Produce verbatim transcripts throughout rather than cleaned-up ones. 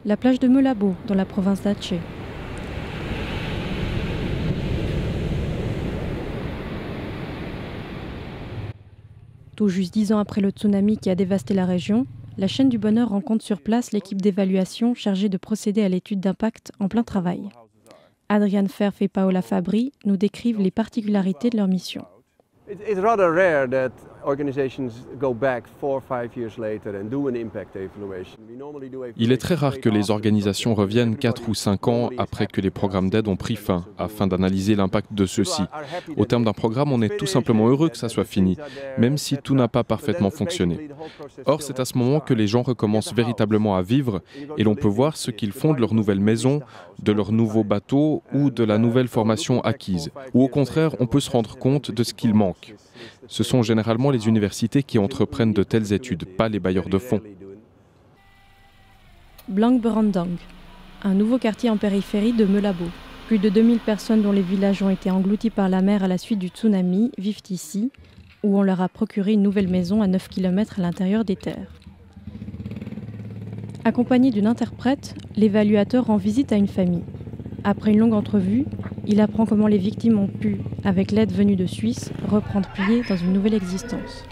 la plage de Malabo, dans la province d'Aceh. Tout juste dix ans après le tsunami qui a dévasté la région, la chaîne du bonheur rencontre sur place l'équipe d'évaluation chargée de procéder à l'étude d'impact en plein travail. Adrian Ferf et Paola Fabri nous décrivent les particularités de leur mission. It's rather rare that organizations go back four or five years later and do an impact evaluation. Il est très rare que les organisations reviennent quatre ou cinq ans après que les programmes d'aide ont pris fin, afin d'analyser l'impact de ceux-ci. Au terme d'un programme, on est tout simplement heureux que ça soit fini, même si tout n'a pas parfaitement fonctionné. Or, c'est à ce moment que les gens recommencent véritablement à vivre et l'on peut voir ce qu'ils font de leur nouvelle maison, de leur nouveau bateau ou de la nouvelle formation acquise. Ou au contraire, on peut se rendre compte de ce qu'il manque. Ce sont généralement les universités qui entreprennent de telles études, pas les bailleurs de fonds. Blang Berendang, un nouveau quartier en périphérie de Malabo. Plus de deux mille personnes dont les villages ont été engloutis par la mer à la suite du tsunami vivent ici, où on leur a procuré une nouvelle maison à neuf kilomètres à l'intérieur des terres. Accompagné d'une interprète, l'évaluateur rend visite à une famille. Après une longue entrevue, il apprend comment les victimes ont pu, avec l'aide venue de Suisse, reprendre pied dans une nouvelle existence.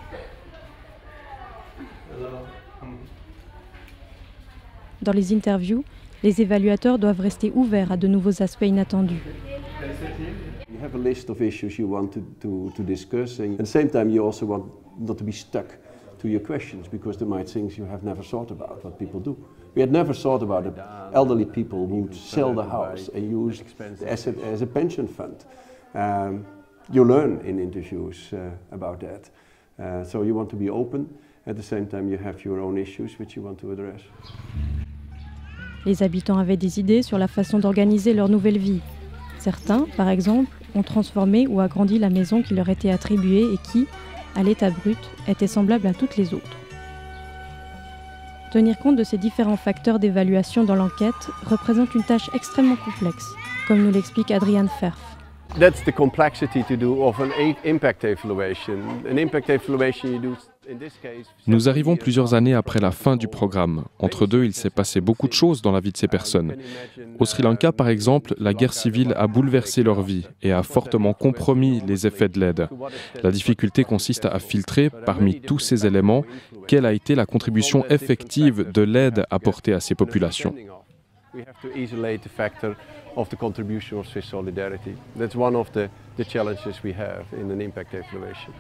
Dans les interviews, les évaluateurs doivent rester ouverts à de nouveaux aspects inattendus. You have a list of issues you want to, to, to discuss, and at the same time you also want not to be stuck to your questions, because there might things you have never thought about what people do. We had never thought about it. Elderly people who would sell the house and use the asset as a pension fund. Um, you learn in interviews uh, about that. Uh, so you want to be open. At the same time, you have your own issues which you want to address. Les habitants avaient des idées sur la façon d'organiser leur nouvelle vie. Certains, par exemple, ont transformé ou agrandi la maison qui leur était attribuée et qui, à l'état brut, était semblable à toutes les autres. Tenir compte de ces différents facteurs d'évaluation dans l'enquête représente une tâche extrêmement complexe, comme nous l'explique Adrian Ferf. That's the complexity to do of an impact evaluation. An impact evaluation you do in this case. Nous arrivons plusieurs années après la fin du programme. Entre deux, il s'est passé beaucoup de choses dans la vie de ces personnes. Au Sri Lanka, par exemple, la guerre civile a bouleversé leur vie et a fortement compromis les effets de l'aide. La difficulté consiste à filtrer, parmi tous ces éléments, quelle a été la contribution effective de l'aide apportée à ces populations. We have to isolate the factor of the contribution of Swiss solidarity. That's one of the, the challenges we have in an impact evaluation.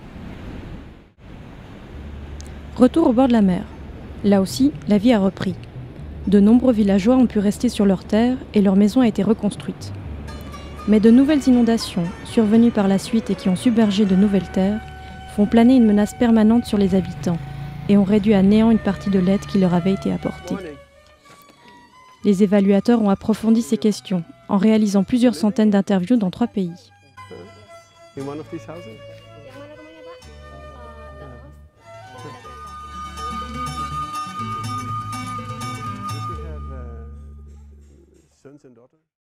Retour au bord de la mer. Là aussi, la vie a repris. De nombreux villageois ont pu rester sur leurs terres et leur maison a été reconstruite. Mais de nouvelles inondations, survenues par la suite et qui ont submergé de nouvelles terres, font planer une menace permanente sur les habitants et ont réduit à néant une partie de l'aide qui leur avait été apportée. Les évaluateurs ont approfondi ces questions en réalisant plusieurs centaines d'interviews dans trois pays. In one of these houses?